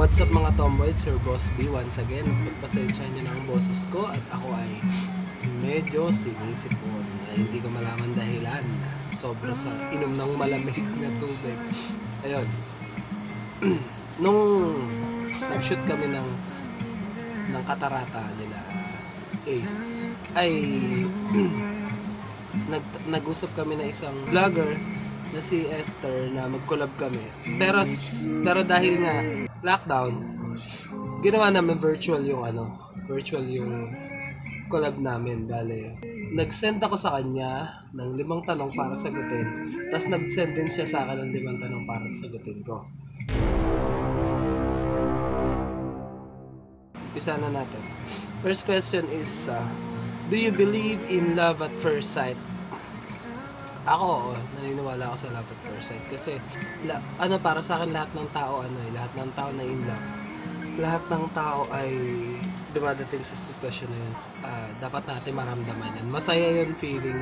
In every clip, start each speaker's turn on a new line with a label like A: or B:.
A: What's up mga tomboy, Sir Boss B once again. Pagpasensya niyo na ang boses ko at ako ay medyo sinisipon na hindi ko malaman dahilan. Sobra sa inom ng malamig na tubig. Ayun. Nung nag-shoot kami ng katarata nila Ace, ay nag-usap kami na isang vlogger na si Esther na mag-collab kami. Pero dahil nga lockdown, ginawa namin virtual yung collab namin. Bale, nag-send ako sa kanya ng 5 tanong para sagutin. Tapos nag-send din siya sa akin ng 5 tanong para sagutin ko. Umpisa na natin. First question is, do you believe in love at first sight? Ako, naniniwala ako sa love at first sight kasi para sa akin lahat ng tao na in love. Lahat ng tao ay dumadating sa sitwasyon na yun. Dapat natin maramdaman yan. Masaya yung feeling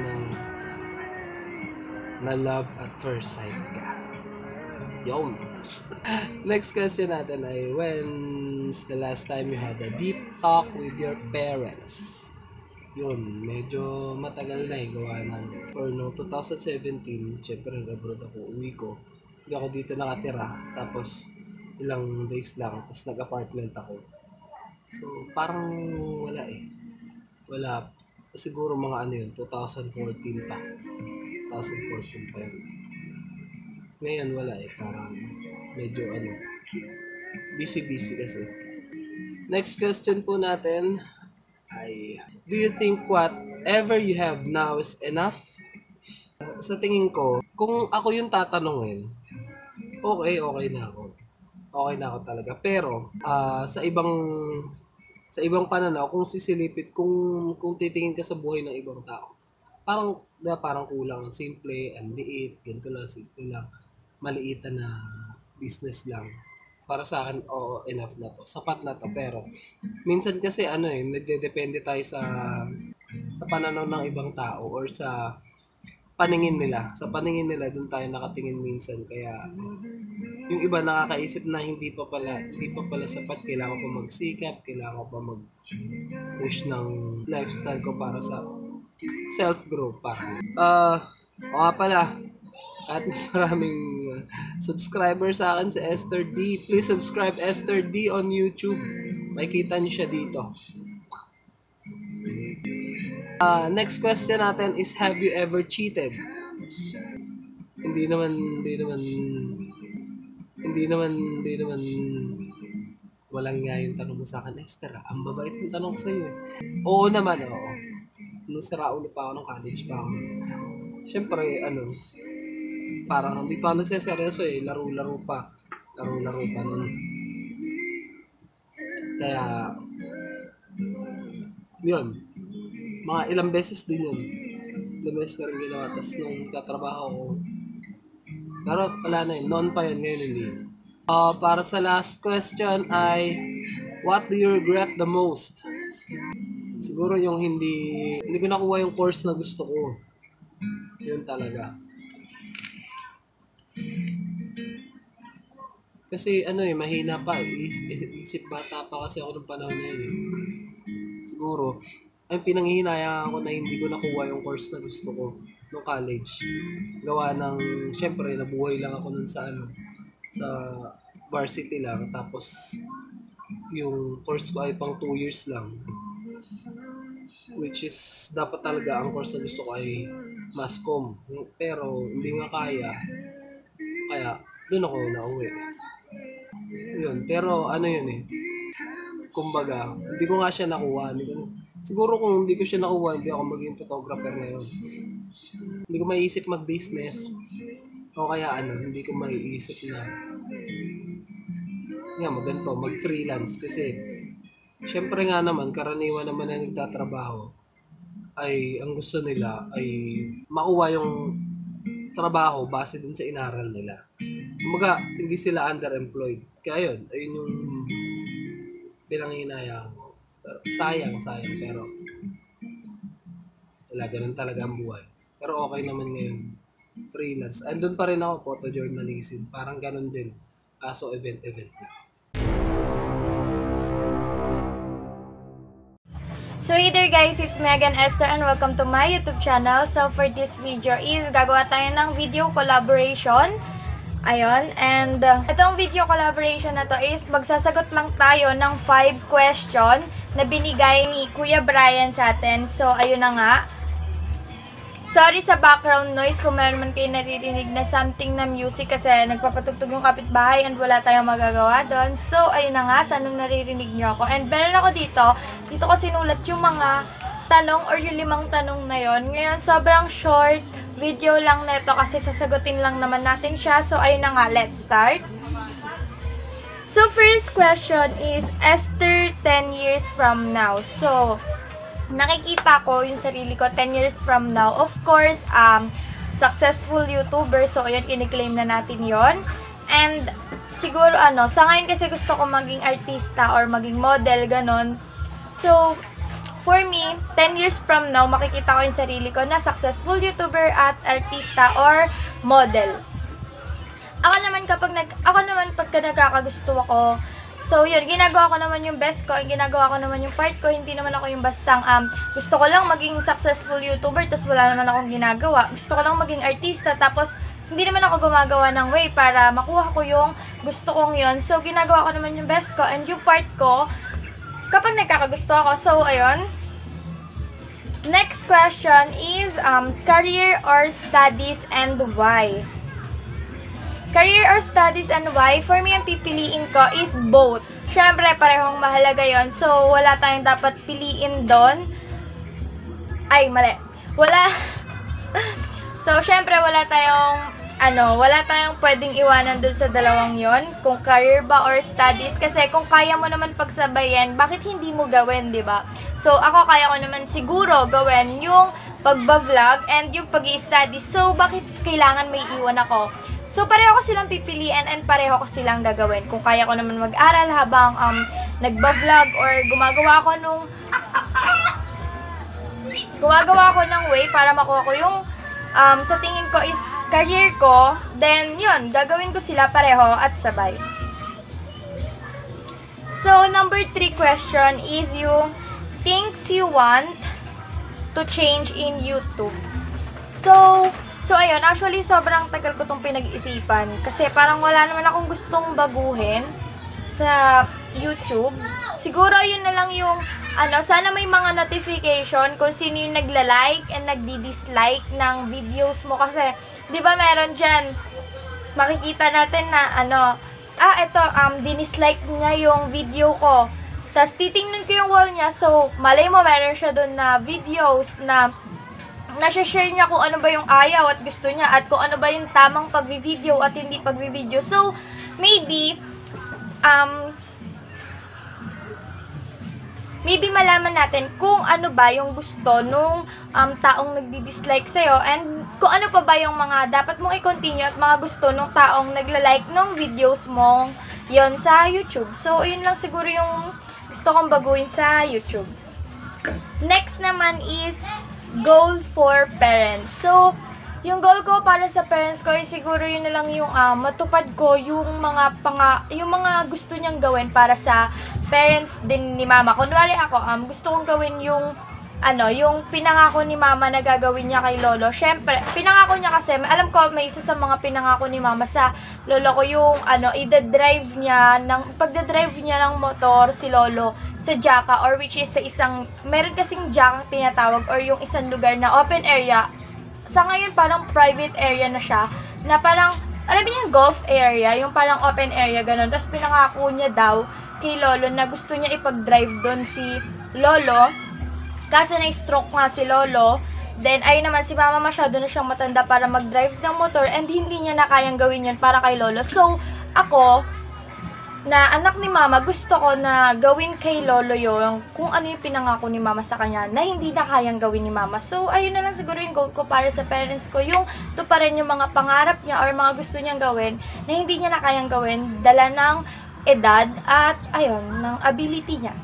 A: na love at first sight ka. Yun. Next question natin ay, when's the last time you had a deep talk with your parents? Yun, medyo matagal na gawa ng, or no, 2017, syempre nag-abroad ako, uwi ko. Hindi ako dito nakatira, tapos ilang days lang, tapos nag-apartment ako. So, parang wala eh. Wala, siguro mga 2014 pa. 2014 pa yun. Ngayon wala eh, parang medyo busy kasi. Next question po natin ay, do you think whatever you have now is enough? Sa tingin ko, kung ako yung tatanungin, okay na ako. Okay na ako talaga. Pero, sa ibang pananaw, kung sisilipit, kung titingin ka sa buhay ng ibang tao, parang kulang, simple, ang liit, ganito lang, simple lang, maliitan na business lang. Para sa akin, enough na to. Sapat na to. Pero, minsan kasi nagdedepende tayo sa pananaw ng ibang tao or sa paningin nila. Sa paningin nila, doon tayo nakatingin minsan. Kaya, yung iba nakakaisip na hindi pa pala sapat. Kailangan ko magsikap, kailangan ko pa mag-push ng lifestyle ko para sa self-growth. Pala, at mas maraming subscriber sa akin si Esther D. Please subscribe Esther D on YouTube. Makikita niyo siya dito. Next question natin is, have you ever cheated? Hindi naman walang nga yung tanong mo sa akin, Esther. Ang babait yung tanong sa iyo. Oo naman, oo. Nung saraulo pa ako, nung college pa ako. Siyempre, parang hindi pa nagseseryoso eh, laro-laro pa nun. Kaya, yun, mga ilang beses din yun. Ilang beses ka rin ginawa, tapos nung tatrabaho ko, pero wala na yun, noon pa yun, ngayon hindi. Para sa last question ay, what do you regret the most? Siguro yung hindi ko nakuha yung course na gusto ko. Yun talaga. Kasi mahina pa. Isip bata pa kasi ako ng panahon na yun eh. Siguro, ay pinanghihinayang ako na hindi ko nakuha yung course na gusto ko no college. Gawa ng, syempre, nabuhay lang ako nun sa varsity lang. Tapos, yung course ko ay pang 2 years lang. Which is, dapat talaga ang course na gusto ko ay mass comm. Pero, hindi nga kaya. Kaya, doon ako nauwi. Yun. Pero, yun eh. Kumbaga, hindi ko nga siya nakuha. Siguro kung hindi ko siya nakuha, hindi ako maging photographer ngayon. Hindi ko maiisip mag-business. O kaya hindi ko maiisip na mag-freelance. Kasi, syempre nga naman, karaniwan naman na nagtatrabaho, ay ang gusto nila ay makuha yung trabaho base dun sa inaral nila. Kumbaga, hindi sila underemployed. Kaya ayun yung pinanghinayang ko. Pero sayang, pero wala, ganun talaga ang buhay. Pero okay naman ngayon. Freelance. Andun pa rin ako, photojournalism. Parang ganun din. Kaso event lang.
B: So hey there guys, it's Megan Esther and welcome to my YouTube channel. So for this video is gagawa tayo ng video collaboration. Ayun, and itong video collaboration na to is magsasagot lang tayo ng 5 question na binigay ni Kuya Brian sa atin. So ayun na nga. Sorry sa background noise kung meron man kayo naririnig na something na music kasi nagpapatugtog yung kapitbahay and wala tayong magagawa doon. So, ayun na nga, sana naririnig nyo ako. And meron ako dito ko sinulat yung mga tanong or yung 5 tanong na yon. Ngayon, sobrang short video lang nito kasi sasagutin lang naman natin siya. So, ayun na nga, let's start. So, first question is, Esther 10 years from now. So, nakikita ko yung sarili ko 10 years from now. Of course, successful YouTuber. So, ayun, in-claim na natin yon. And, siguro, sa ngayon kasi gusto ko maging artista or maging model, ganon. So, for me, 10 years from now, makikita ko yung sarili ko na successful YouTuber at artista or model. Ako naman pagka nagkakagusto ako, so, yun, ginagawa ko naman yung best ko, ginagawa ko naman yung part ko, hindi naman ako yung bastang, gusto ko lang maging successful YouTuber, tapos wala naman akong ginagawa. Gusto ko lang maging artista, tapos hindi naman ako gumagawa ng way para makuha ko yung gusto kong yun. So, ginagawa ko naman yung best ko, and yung part ko, kapag nagkakagusto ako. So, ayun. Next question is, career or studies and why? Career or studies and why? For me, ang pipiliin ko is both. Siyempre, parehong mahalaga yon. So, wala tayong dapat piliin doon. Ay, mali. Wala. So, siyempre, wala tayong pwedeng iwanan doon sa dalawang yon. Kung career ba or studies. Kasi kung kaya mo naman pagsabayan, bakit hindi mo gawin, di ba? So, ako kaya ko naman siguro gawin yung pagba-vlog and yung pag-i-study. So, bakit kailangan may iwan ako? So, pareho ko silang pipilian and pareho ko silang gagawin. Kung kaya ko naman mag-aral habang nagba-vlog or gumagawa ko ng way para makuha ko yung sa tingin ko is career ko, then yun, gagawin ko sila pareho at sabay. So, number 3 question is yung things you want to change in YouTube. So, ayun, actually, sobrang tagal ko itong pinag-iisipan. Kasi parang wala naman akong gustong baguhin sa YouTube. Siguro, yun na lang yung, sana may mga notification kung sino yung nagla-like and nagdi-dislike ng videos mo. Kasi, di ba meron dyan, makikita natin na, dinislike niya yung video ko. Tapos, titingnan ko yung wall niya. So, malay mo, meron siya doon na videos na nasa-share niya kung ano ba yung ayaw at gusto niya at kung ano ba yung tamang pagvi-video at hindi pagvi-video. So, maybe malaman natin kung ano ba yung gusto nung taong nagdi-dislike sa'yo and kung ano pa ba yung mga dapat mong i-continue at mga gusto nung taong nagla-like nung videos mo yon sa YouTube. So, yun lang siguro yung gusto kong baguhin sa YouTube. Next naman is goal for parents. So, yung goal ko para sa parents ko ay siguro yun na lang yung matupad ko yung mga gusto niyang gawin para sa parents din ni mama. Kunwari ako, gusto kong gawin yung yung pinangako ni mama na gagawin niya kay lolo. Syempre, pinangako niya kasi, alam ko may isa sa mga pinangako ni mama sa lolo ko yung pagdadrive niya ng motor si lolo sa Jaka or which is sa isang, meron kasing Jaka tinatawag or yung isang lugar na open area. Sa ngayon parang private area na siya, na parang, alam niyo yung golf area, yung parang open area, ganun. Tapos pinangako niya daw kay lolo na gusto niya ipag-drive doon si lolo. Kaso na-stroke nga si lolo. Then, ayun naman, si mama masyado na siyang matanda para mag-drive ng motor and hindi niya na kayang gawin yun para kay lolo. So, ako, na anak ni mama, gusto ko na gawin kay lolo yung kung ano yung pinangako ni mama sa kanya na hindi na kayang gawin ni mama. So, ayun na lang siguro yung goal ko para sa parents ko. Yung tuparin yung mga pangarap niya or mga gusto niyang gawin na hindi niya na kayang gawin dala ng edad at, ayun, ng ability niya.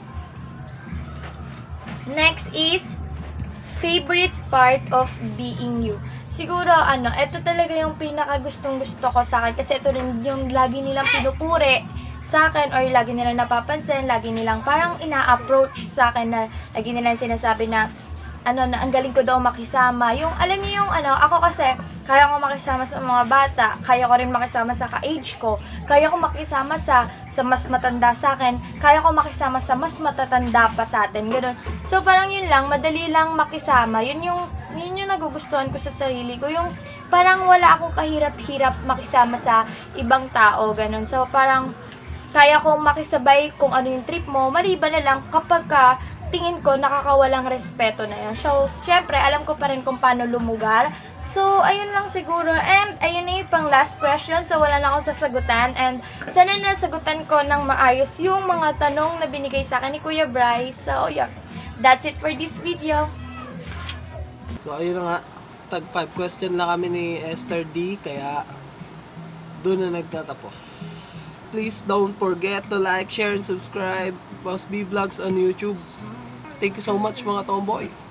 B: Next is favorite part of being you. Siguro, ito talaga yung pinaka gustong gusto ko sa akin kasi ito rin yung lagi nilang pinupuri sa akin or lagi nilang napapansin, lagi nilang parang ina-approach sa akin na lagi nilang sinasabi na na ang galing ko daw makisama. Yung, alam niyo yung ako kasi, kaya ko makisama sa mga bata, kaya ko rin makisama sa ka-age ko, kaya ko makisama sa mas matanda sa akin, kaya ko makisama sa mas matatanda pa sa atin, gano'n. So, parang yun lang, madali lang makisama. Yun yung nagugustuhan ko sa sarili ko, yung parang wala akong kahirap-hirap makisama sa ibang tao, gano'n. So, parang, kaya kong makisabay kung ano yung trip mo, maliban na lang kapag tingin ko nakakawalang respeto na yun. So, syempre, alam ko pa rin kung paano lumugar. So, ayun lang siguro. And, ayun na yung pang last question. So, wala na akong sasagutan. And, sana nasagutan ko ng maayos yung mga tanong na binigay sa akin ni Kuya Bryce. So, yeah. That's it for this video.
A: So, ayun na nga. Tag 5 question na kami ni Esther D. Kaya, doon na nagtatapos. Please don't forget to like, share, and subscribe. Boss B Vlogs on YouTube. Thank you so much mga tomboy.